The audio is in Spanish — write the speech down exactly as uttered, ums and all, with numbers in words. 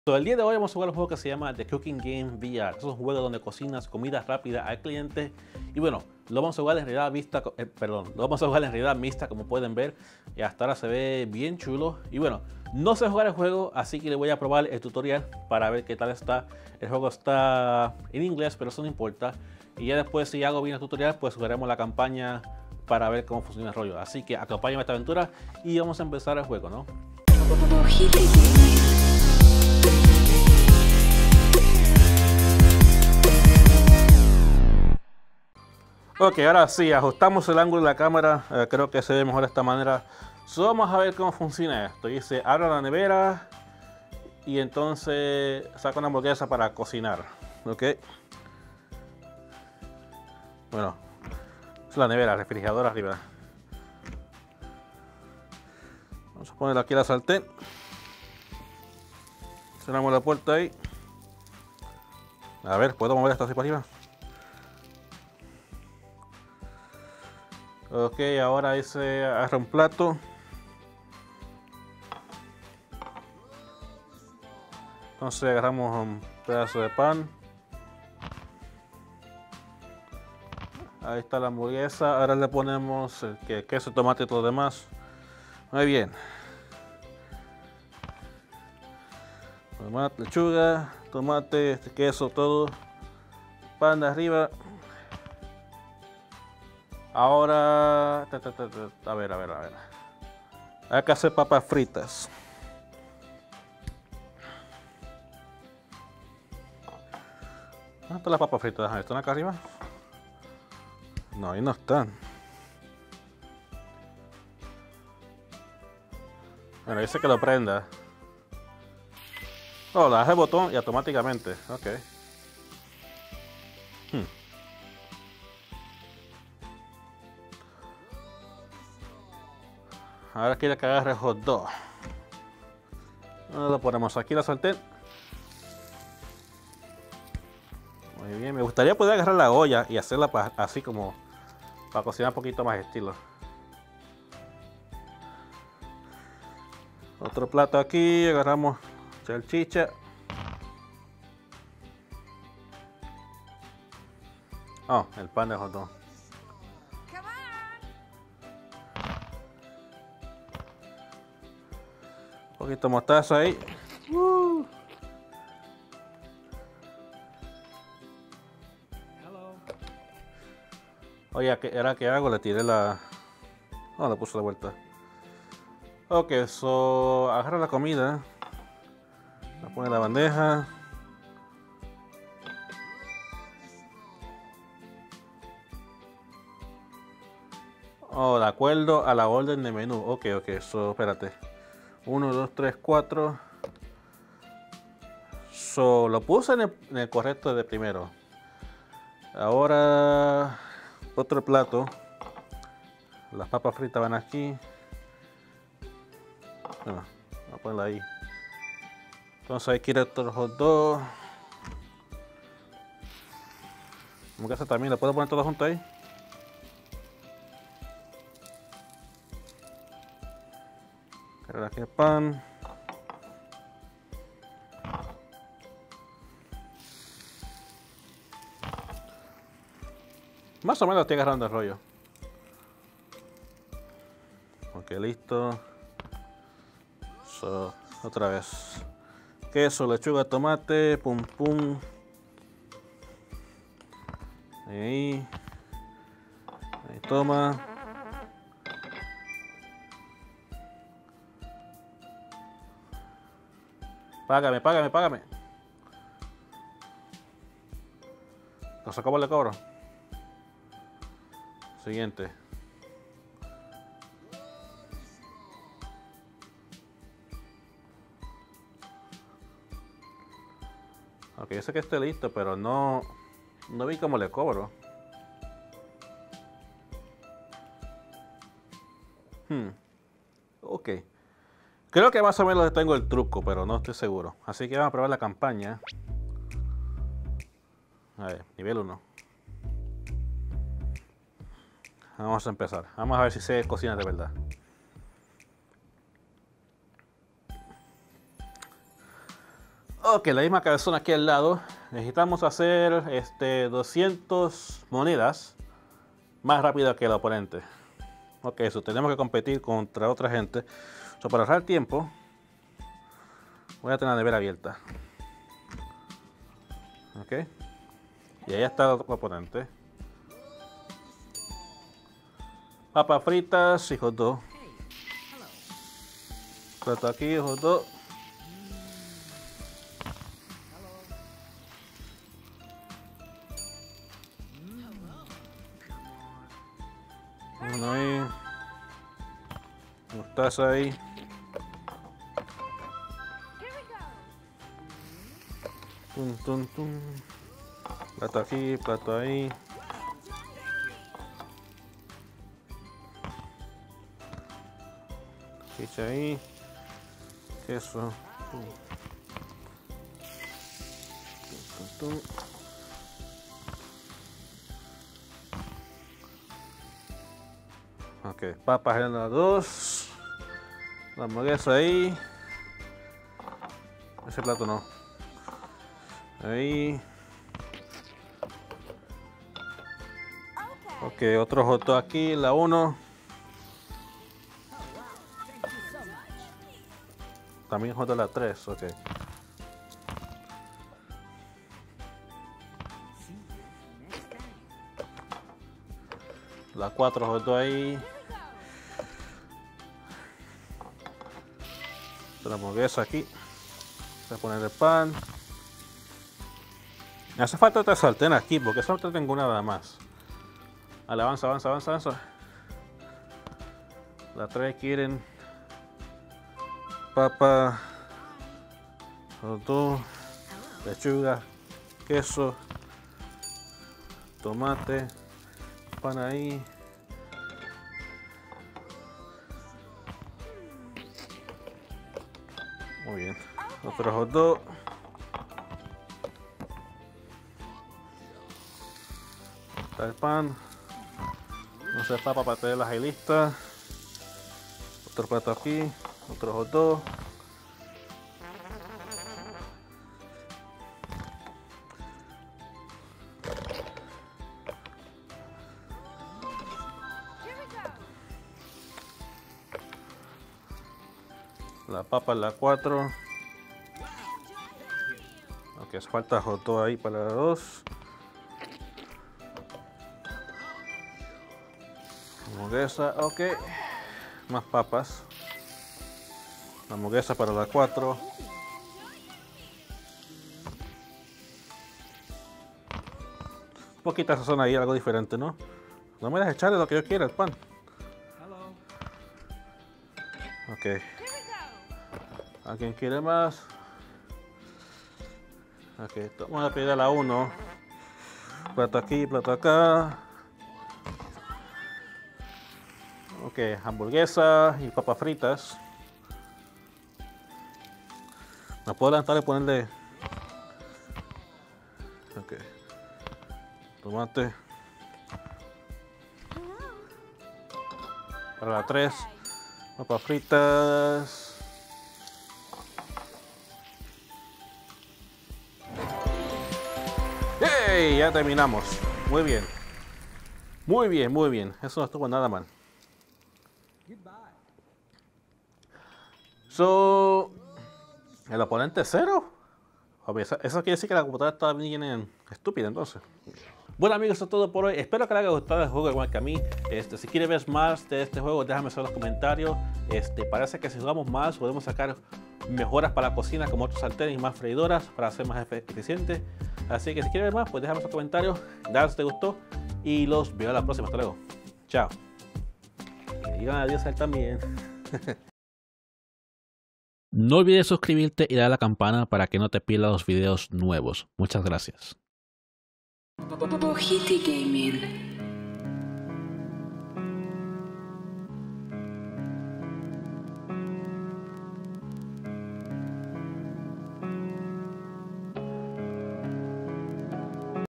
So, el día de hoy vamos a jugar un juego que se llama The Cooking Game V R. Es un juego donde cocinas comida rápida al cliente. Y bueno, lo vamos a jugar en realidad vista, eh, perdón, lo vamos a jugar en realidad mixta, como pueden ver. Y hasta ahora se ve bien chulo. Y bueno, no sé jugar el juego, así que le voy a probar el tutorial para ver qué tal está. El juego está en inglés, pero eso no importa. Y ya después, si hago bien el tutorial, pues jugaremos la campaña para ver cómo funciona el rollo. Así que acompáñame a esta aventura y vamos a empezar el juego, ¿no? Ok, ahora sí, ajustamos el ángulo de la cámara, eh, creo que se ve mejor de esta manera. So, vamos a ver cómo funciona esto. Dice, abra la nevera y entonces saca una hamburguesa para cocinar. Ok. Bueno, es la nevera, refrigerador arriba. Vamos a poner aquí la sartén. Cerramos la puerta ahí. A ver, ¿puedo mover esto así para arriba? Ok, ahora hice agarra un plato. Entonces agarramos un pedazo de pan. Ahí está la hamburguesa. Ahora le ponemos el que, queso, tomate y todo lo demás. Muy bien. Tomate, lechuga, tomate, este queso, todo. Pan de arriba. Ahora, ta, ta, ta, ta, a ver, a ver, a ver. Hay que hacer papas fritas. ¿Dónde están las papas fritas? ¿Están acá arriba? No, ahí no están. Bueno, dice que lo prenda. Oh, le das el botón y automáticamente. Ok. Hmm. Ahora quiere que agarre el hot dog. Lo ponemos aquí la sartén. Muy bien, me gustaría poder agarrar la olla y hacerla así como para cocinar un poquito más estilo. Otro plato aquí, agarramos salchicha. Oh, el pan de hot dog. Un poquito de mostaza ahí. Uh. Oye, ¿qué era que hago? Le tiré la... No, le puse la vuelta. Ok, so... agarra la comida. La pone en la bandeja. Oh, de acuerdo a la orden de menú. Ok, ok, so... espérate. uno, dos, tres, cuatro. So, lo puse en el, en el correcto de primero. Ahora... otro plato. Las papas fritas van aquí. Bueno, voy a ponerla ahí. Entonces hay que ir a otro hot dog. Hamburguesa también, ¿la puedo poner todo junto ahí? Cargar aquí el pan. Más o menos estoy agarrando el rollo. Ok, listo. So, otra vez. Queso, lechuga, tomate, pum pum. Ahí. Ahí toma. Págame, págame, págame. Entonces, ¿cómo le cobro? Siguiente. Ok, yo sé que esté listo, pero no, no vi cómo le cobro. Hmm. Ok. Creo que más o menos tengo el truco, pero no estoy seguro. Así que vamos a probar la campaña. A ver, nivel uno. Vamos a empezar. Vamos a ver si sé cocinar de verdad. Ok, la misma cabezona aquí al lado. Necesitamos hacer este, doscientas monedas más rápido que el oponente. Ok, eso tenemos que competir contra otra gente. So, para ahorrar tiempo, voy a tener la nevera abierta. Ok. Y ahí está el otro oponente. Papas fritas y hot dog. Plato aquí, hot dog. Uno ahí. Mostaza ahí. Tum, tum, tum. Plato aquí, plato ahí. Ficha ahí. Queso. Tum. Tum, tum, tum. Ok, papas en las dos. La hamburguesa ahí. Ese plato no. Ahí. Ok, otro hot dog aquí, la uno. También hot dog la tres, ok. La cuatro hot dog ahí. La hamburguesa aquí. Voy a poner el pan. Me hace falta otra sartén aquí porque solo tengo una nada más. Vale, avanza, avanza, avanza, avanza. La tres quieren papa, hot dog, lechuga, queso, tomate, pan ahí. Muy bien. Otro hot dog. Está el pan. No se papa para tenerlas ahí listas. Otro plato aquí. Otro hot dog. La papa en la cuatro. Ok, hace falta hot dog ahí para la dos. Hamburguesa, ok. Más papas. La hamburguesa para la cuatro. Un poquita sazón ahí, algo diferente, ¿no? No me dejes echarle lo que yo quiera, el pan. Ok. ¿Alguien quiere más? Ok, vamos a pedir a la uno. Plato aquí, plato acá. Ok, hamburguesa y papas fritas. ¿Me puedo levantar y ponerle? Ok. Tomate. Para la tres. Papas fritas. ¡Hey! Ya terminamos. Muy bien. Muy bien, muy bien. Eso no estuvo nada mal. So, el oponente cero. Eso quiere decir que la computadora está bien estúpida entonces. Bueno amigos, eso es todo por hoy. Espero que les haya gustado el juego igual que a mí. Este, si quieres ver más de este juego, déjame saber en los comentarios. Este, parece que si jugamos más podemos sacar mejoras para la cocina como otros sartenes y más freidoras para ser más eficiente. Así que si quieres ver más, pues déjame en los comentarios. Dale si te gustó y los veo a la próxima. Hasta luego. Chao. Que digan adiós a él también. No olvides suscribirte y dar a la campana para que no te pierdas los videos nuevos. Muchas gracias. Bojiti Gaming.